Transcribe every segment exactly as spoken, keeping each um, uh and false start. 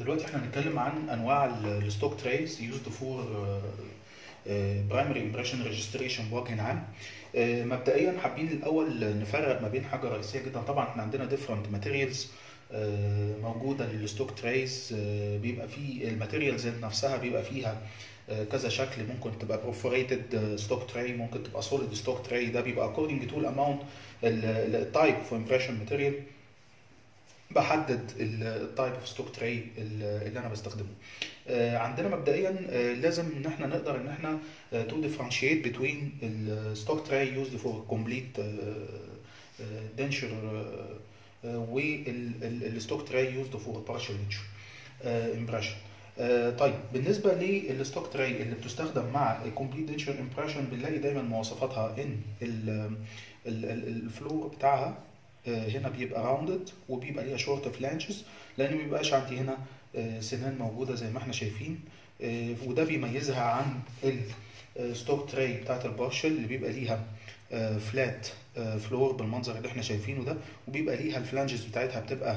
دلوقتي احنا هنتكلم عن انواع الستوك تريز يوزد فور برايمري امبريشن ريجستريشن بوجه عام. مبدئيا حابين الاول نفرق ما بين حاجه رئيسيه جدا. طبعا احنا عندنا ديفرنت ماتيريالز موجوده للستوك تريز، بيبقى في الماتيريالز نفسها بيبقى فيها كذا شكل. ممكن تبقى بروفوريتد ستوك تراي، ممكن تبقى سوليد ستوك تراي. ده بيبقى according to الاماونت التايب اوف امبريشن ماتيريال بحدد التايب اوف ستوك تراي اللي انا بستخدمه. عندنا مبدئيا لازم ان احنا نقدر ان احنا تو ديفرنشيت بين الستوك تراي يوزد فور كومبليت دنشر والستوك تراي يوزد فور بارشال دنشر امبريشن. طيب بالنسبه للستوك تراي اللي بتستخدم مع الكومبليت دنشر امبريشن بنلاقي دايما مواصفاتها ان الفلور بتاعها هنا بيبقى راوندد وبيبقى ليها شورت فلانجز، لان ما بيبقاش عندي هنا سنان موجوده زي ما احنا شايفين، وده بيميزها عن الستوك تراي بتاعت البارشل اللي بيبقى ليها فلات فلور بالمنظر اللي احنا شايفينه ده، وبيبقى ليها الفلانجز بتاعتها بتبقى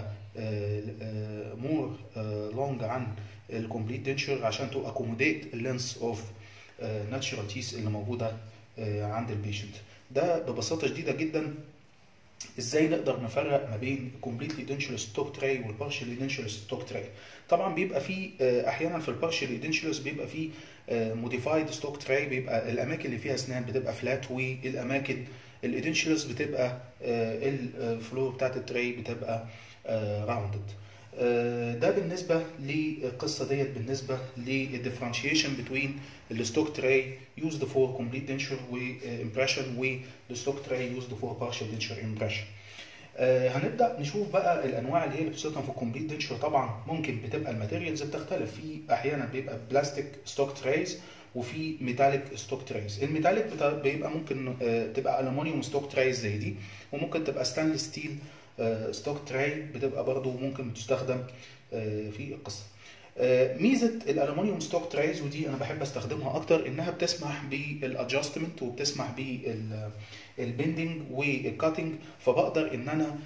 مور لونج عن الكومبليت دنشر عشان تو اكوموديت اللينس اوف ناتشورال تيث اللي موجوده عند البيشنت. ده ببساطه شديده جدا ازاي نقدر نفرق ما بين كومبليتلي دنشر ستوك تراي والبارشلي دنشر ستوك تراي. طبعا بيبقى في احيانا في البارشلي دنشرز بيبقى في موديفايد ستوك تراي، بيبقى الاماكن اللي فيها اسنان بتبقى فلات، والاماكن الادنشرز بتبقى الفلور بتاعت التراي بتبقى راوندد. ده بالنسبه للقصه ديت بالنسبه للديفرنشيشن بين الستوك تراي يوزد فور كومبليت دنشر وامبريشن والستوك تراي يوزد فور بارشال دنشر امبريشن. هنبدا نشوف بقى الانواع اللي هي اللي بتستخدم في الكومبليت دنشر. طبعا ممكن بتبقى الماتيريالز بتختلف، في احيانا بيبقى بلاستيك ستوك ترايز وفي ميتاليك ستوك ترايز. الميتاليك بيبقى ممكن تبقى الومنيوم ستوك ترايز زي دي، وممكن تبقى ستانلس ستيل ستوك تراي بتبقى برضو ممكن بتستخدم في القصه. ميزه الالومنيوم ستوك ترايز، ودي انا بحب استخدمها اكتر، انها بتسمح بالادجستمنت وبتسمح بالبندنج والكاتنج، فبقدر ان انا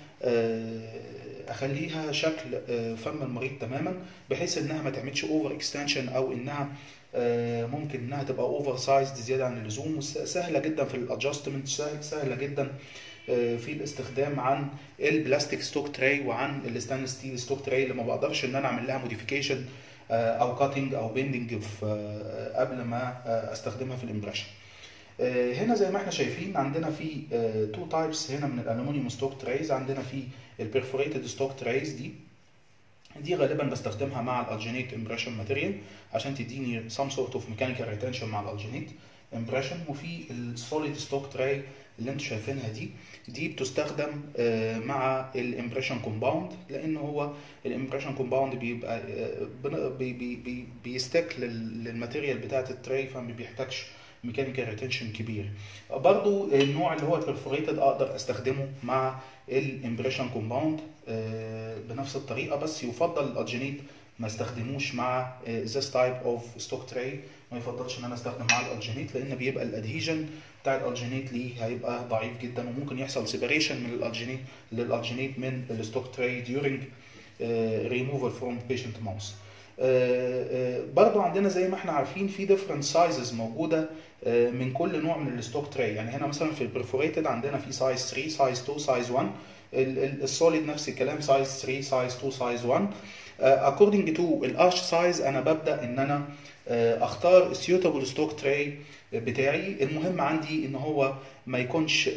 اخليها شكل فم المريض تماما بحيث انها ما تعملش اوفر اكستنشن او انها ممكن انها تبقى اوفر سايزد زياده عن اللزوم. سهله جدا في الادجستمنت، سهله جدا في الاستخدام عن البلاستيك ستوك تراي وعن الستانلس ستيل ستوك تراي اللي ما بقدرش ان انا اعمل لها موديفيكيشن او كاتنج او بيندنج قبل ما استخدمها في الامبريشن. هنا زي ما احنا شايفين عندنا في تو تايبس هنا من الالومنيوم ستوك ترايز. عندنا في البرفوريتد ستوك ترايز، دي دي غالبا بستخدمها مع الالجينيت امبريشن ماتيريال عشان تديني some sort of mechanical retention مع الالجينيت امبريشن. وفي السوليد ستوك تراي اللي انتم شايفينها دي دي بتستخدم مع الامبريشن كومباوند، لان هو الامبريشن كومباوند بيبقى بي بي بي بيستك للماتيريال بتاعت التراي، فما بيحتاجش ميكانيكال ريتنشن كبير. برضو النوع اللي هو البرفوريتد اقدر استخدمه مع الامبريشن كومباوند بنفس الطريقه، بس يفضل الالجينيت ما استخدموش مع this type of stock tray. ما يفضلش ان انا استخدم مع الالجينيت لان بيبقى الادهيجن بتاع الالجينيت ليه هيبقى ضعيف جدا، وممكن يحصل سيبريشن من الالجينيت للالجينيت من الستوك تراي during uh, removal from patient mouth. uh, uh, برضو عندنا زي ما احنا عارفين في different sizes موجوده uh, من كل نوع من الستوك تراي. يعني هنا مثلا في البرفوريتد عندنا في سايز ثلاثة، سايز اثنين، سايز واحد. السوليد نفس الكلام، سايز ثلاثة، سايز اثنين، سايز واحد. according to الارش سايز انا ببدا ان انا اختار السيوتابل ستوك تراي بتاعي. المهم عندي ان هو ما يكونش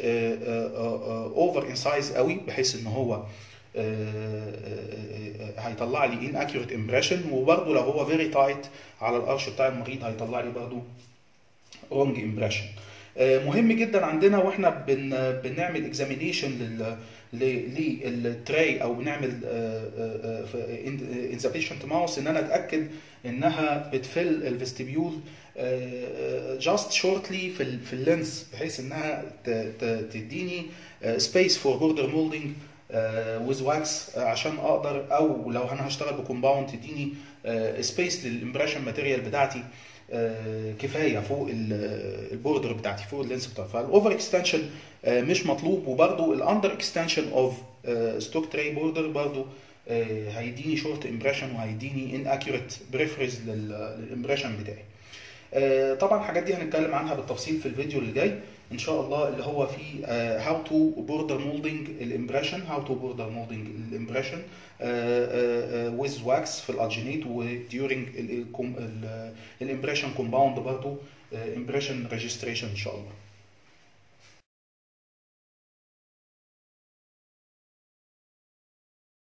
اوفر ان سايز قوي بحيث ان هو هيطلع لي ان اكيوريت امبريشن، وبرده لو هو فيري تايت على الارش بتاع المريض هيطلع لي برده رونج امبريشن. مهم جدا عندنا واحنا بن بنعمل اكزامينيشن للتراي او بنعمل ان ذا بيشنت ماوس ان انا اتاكد انها بتفل الفيستيبيول جاست شورتلي في في اللينس، بحيث انها تديني سبيس فور بوردر مولدنج ويز واكس عشان اقدر، او لو انا هشتغل بكومباوند تديني سبيس للامبريشن ماتيريال بتاعتي كفايه فوق البوردر بتاعتي، فوق اللينس بتاعتي. فالاوفر اكستنشن مش مطلوب، وبرده الاندر اكستنشن اوف ستوك تراي بوردر برده هيديني شورت امبريشن وهيديني ان اكيوريت بريفرنس للامبريشن بتاعي. طبعا الحاجات دي هنتكلم عنها بالتفصيل في الفيديو اللي جاي ان شاء الله، اللي هو في هاو تو بوردر مولدنج الامبريشن هاو تو بوردر مولدنج الامبريشن ويز واكس في الالجينيت، وديورنج الامبريشن كومباوند برضه امبريشن ريجستريشن ان شاء الله.